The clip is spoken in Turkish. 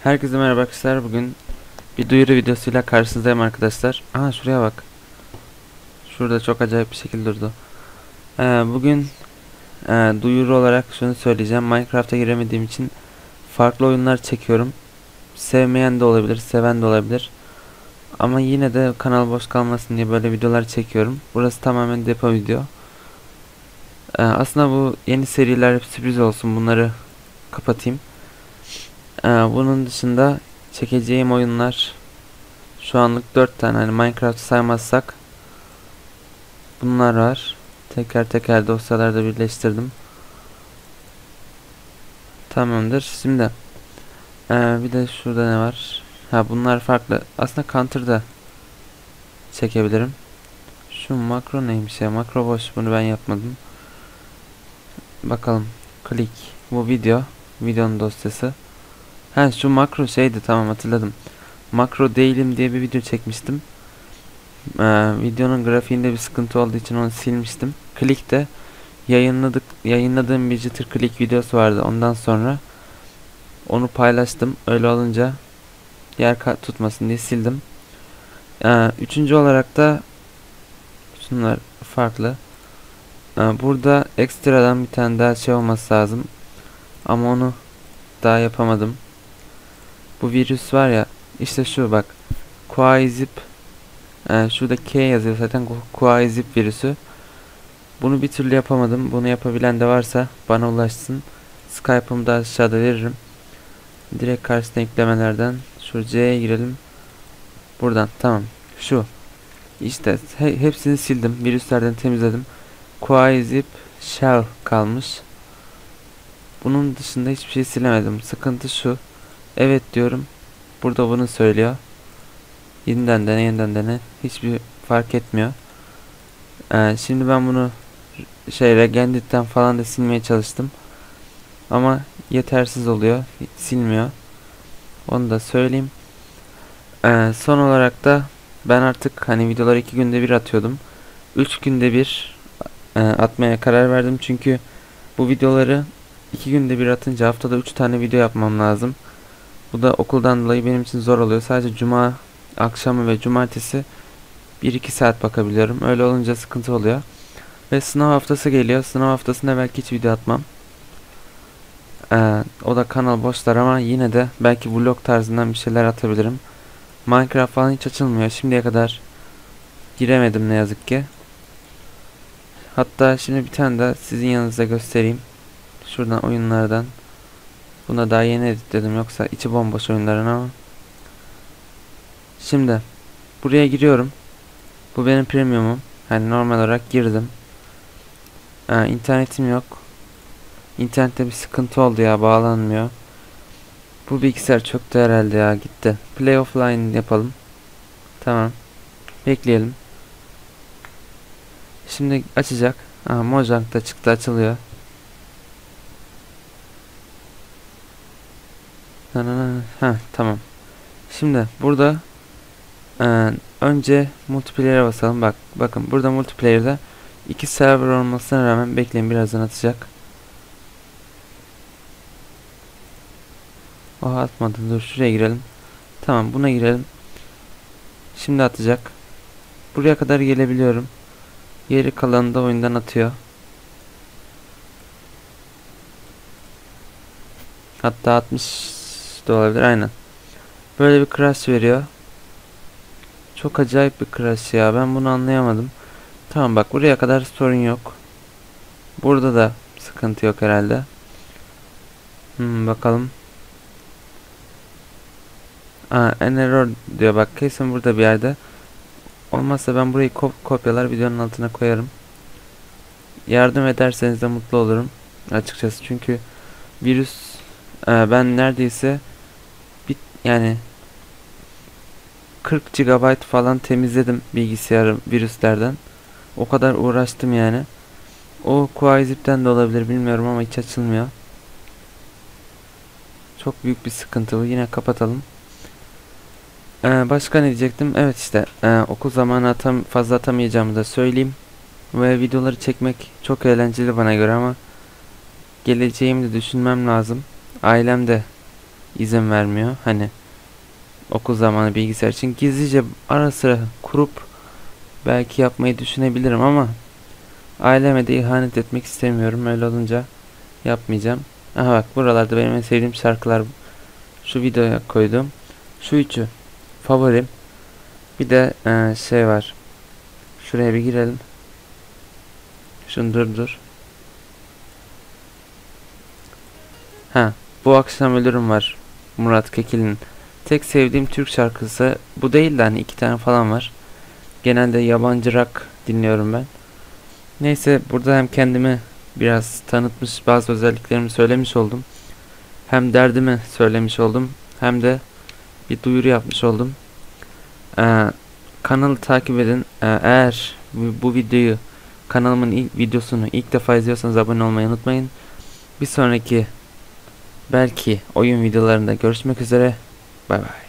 Herkese merhaba arkadaşlar. Bugün bir duyuru videosuyla karşınızdayım arkadaşlar. Aha, şuraya bak. Şurada çok acayip bir şekilde durdu. Bugün duyuru olarak şunu söyleyeceğim. Minecraft'a giremediğim için farklı oyunlar çekiyorum. Sevmeyen de olabilir, seven de olabilir. Ama yine de kanal boş kalmasın diye böyle videolar çekiyorum. Burası tamamen depo video. Aslında bu yeni seriler hep sürpriz olsun. Bunları kapatayım. Bunun dışında çekeceğim oyunlar şu anlık 4 tane, hani Minecraft'ı saymazsak bunlar var. Teker teker dosyalarda birleştirdim. Tamamdır. Şimdi bir de şurada ne var? Ha, bunlar farklı. Aslında Counter'da çekebilirim. Şu makro neymiş ya? Makro boş. Bunu ben yapmadım. Bakalım. Click. Bu videonun dosyası. Ha, şu makro şeydi, tamam, hatırladım. Makro değilim diye bir video çekmiştim. Videonun grafiğinde bir sıkıntı olduğu için onu silmiştim. Click'te yayınladığım bir jitter click videosu vardı. Ondan sonra onu paylaştım. Öyle olunca yer tutmasın diye sildim. Üçüncü olarak da şunlar farklı. Burada ekstradan bir tane daha şey olması lazım. Ama onu daha yapamadım. Bu virüs var ya, işte şu bak. Quasip. Şurada K yazıyor zaten, Quasip virüsü. Bunu bir türlü yapamadım. Bunu yapabilen de varsa bana ulaşsın. Skype'ımı da aşağıda veririm. Direkt karşısına eklemelerden şu C'ye girelim. Buradan tamam. Şu işte hepsini sildim. Virüslerden temizledim. Quasip Shell kalmış. Bunun dışında hiçbir şey silemedim. Sıkıntı şu. Evet diyorum. Burada bunu söylüyor. Yeniden dene. Hiçbir fark etmiyor. Şimdi ben bunu Regendit'ten falan da silmeye çalıştım. Ama yetersiz oluyor. Silmiyor. Onu da söyleyeyim. Son olarak da ben artık hani videoları 2 günde bir atıyordum. 3 günde bir atmaya karar verdim. Çünkü bu videoları 2 günde bir atınca haftada 3 tane video yapmam lazım. Bu da okuldan dolayı benim için zor oluyor. Sadece cuma akşamı ve cumartesi 1-2 saat bakabiliyorum. Öyle olunca sıkıntı oluyor. Ve sınav haftası geliyor. Sınav haftasında belki hiç video atmam. O da kanal boşlar ama yine de belki vlog tarzından bir şeyler atabilirim. Minecraft falan hiç açılmıyor. Şimdiye kadar giremedim ne yazık ki. Hatta şimdi bir tane daha sizin yanınıza göstereyim. Şuradan oyunlardan. Buna daha yeni editledim, yoksa içi bomboş oyunların ama. Şimdi buraya giriyorum. Bu benim premiumum. Hani normal olarak girdim. İnternetim yok. İnternette bir sıkıntı oldu ya, bağlanmıyor. Bu bilgisayar çöktü herhalde ya, gitti. Play offline yapalım. Tamam. Bekleyelim. Şimdi açacak. Mojang da çıktı, açılıyor. Tamam. Şimdi burada önce multiplayer'e basalım. Bakın burada multiplayer'da 2 server olmasına rağmen, bekleyin birazdan atacak. Oha, atmadı. Dur, şuraya girelim. Tamam, buna girelim. Şimdi atacak. Buraya kadar gelebiliyorum. Geri kalanını da oyundan atıyor. Hatta 60 da olabilir, aynen. Böyle bir crash veriyor. Çok acayip bir crash ya, ben bunu anlayamadım. Tamam, bak buraya kadar sorun yok. Burada da sıkıntı yok herhalde. Bakalım. An error diyor, bak kesin burada bir yerde. Olmazsa ben burayı kopyalar videonun altına koyarım. Yardım ederseniz de mutlu olurum açıkçası, çünkü virüs ben neredeyse yani 40 GB falan temizledim bilgisayarım virüslerden. O kadar uğraştım yani. O Quasip'ten de olabilir, bilmiyorum ama hiç açılmıyor. Çok büyük bir sıkıntı bu. Yine kapatalım. Başka ne diyecektim? Evet, işte okul zamanı fazla atamayacağımı da söyleyeyim. Ve videoları çekmek çok eğlenceli bana göre ama geleceğimi de düşünmem lazım. Ailem de izin vermiyor. Hani okul zamanı bilgisayar için gizlice ara sıra kurup belki yapmayı düşünebilirim ama aileme de ihanet etmek istemiyorum. Öyle olunca yapmayacağım. Aha bak, buralarda benim en sevdiğim şarkılar, şu videoya koydum. Şu üçü favorim. Bir de şey var. Şuraya bir girelim. Şunu dur. Ha, bu akşam ölürüm var. Murat Kekil'in. Tek sevdiğim Türk şarkısı bu değil de hani iki tane falan var. Genelde yabancı rock dinliyorum ben. Neyse, burada hem kendimi biraz tanıtmış, bazı özelliklerimi söylemiş oldum. Hem derdimi söylemiş oldum. Hem de bir duyuru yapmış oldum. Kanalı takip edin. Eğer bu videoyu, kanalımın ilk videosunu ilk defa izliyorsanız abone olmayı unutmayın. Bir sonraki belki oyun videolarında görüşmek üzere. Bay bay.